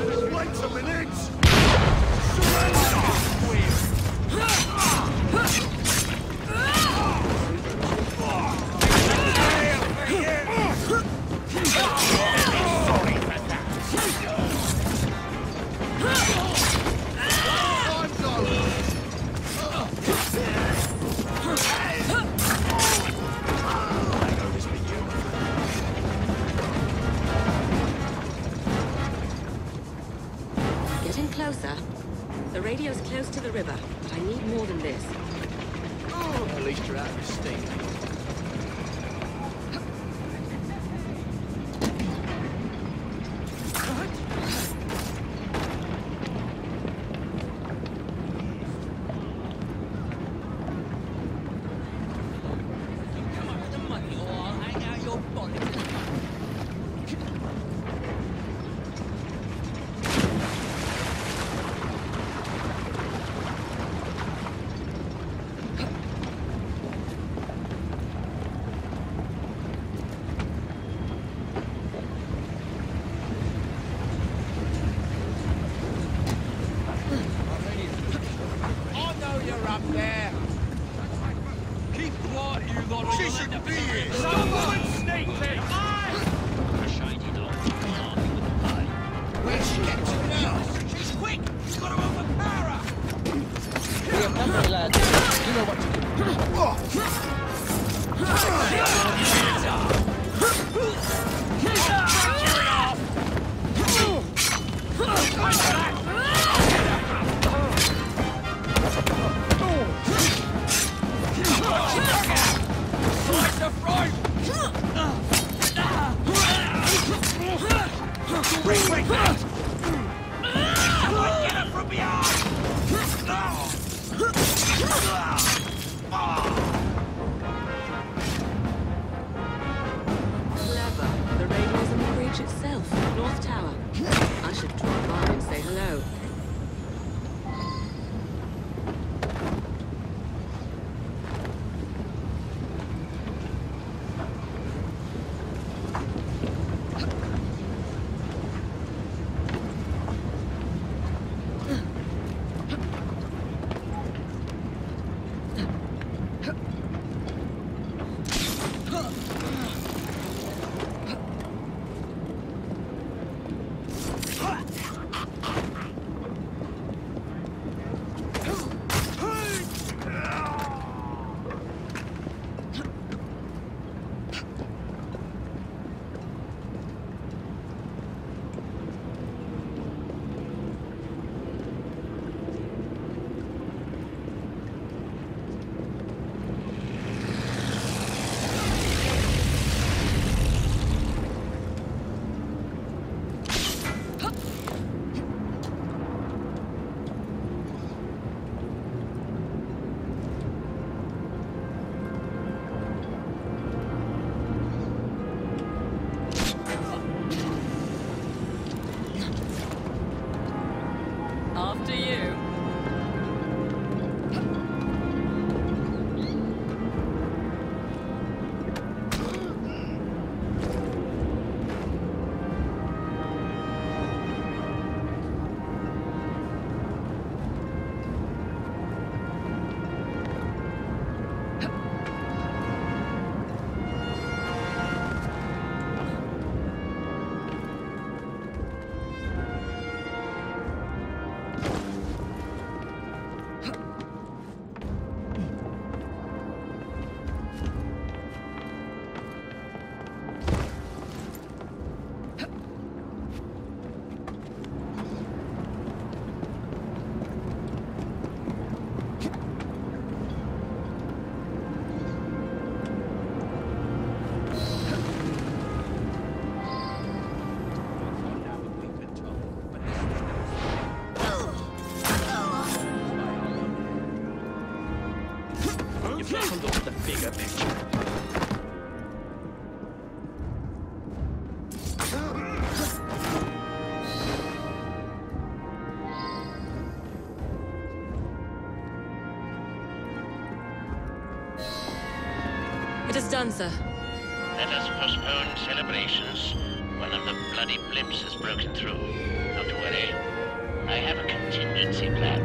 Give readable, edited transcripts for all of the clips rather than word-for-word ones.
Wait a minute! Surrender! Getting closer. The radio's close to the river, but I need more than this. Oh, at least you're out of mistake. She should be here! Someone snake it! Where'd she get to now? She's quick! She's got to overpower her! We have nothing, lad. You know what to do. Wait! Get her from behind! Clever. The radio's in the breach itself. North Tower. I should drop by and say hello. After you. The bigger picture. It is done, sir. Let us postpone celebrations. One of the bloody blips has broken through. Now Don't worry. I have a contingency plan.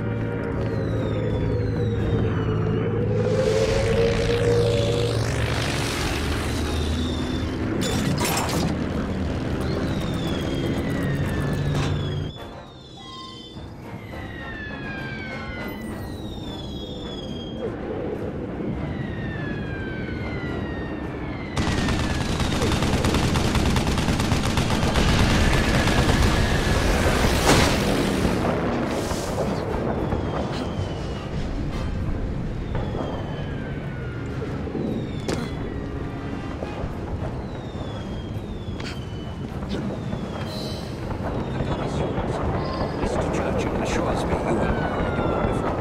Mr. Churchill assures me you have already one before.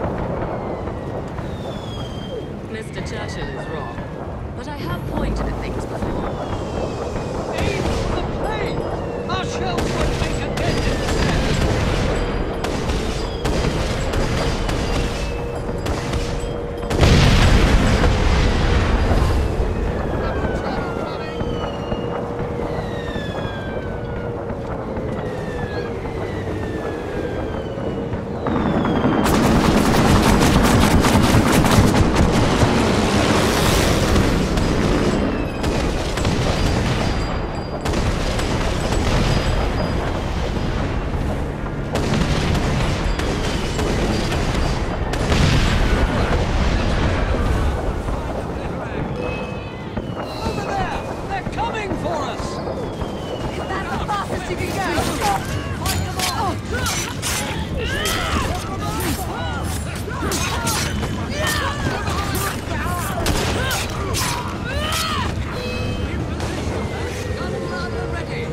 Mr. Churchill is wrong, but I have pointed at things before. Aim the plane! Our shells won't make a dent in the sand! Over there! They're coming for us! That's the fastest you can go! Fight them all! Gunpowder ready!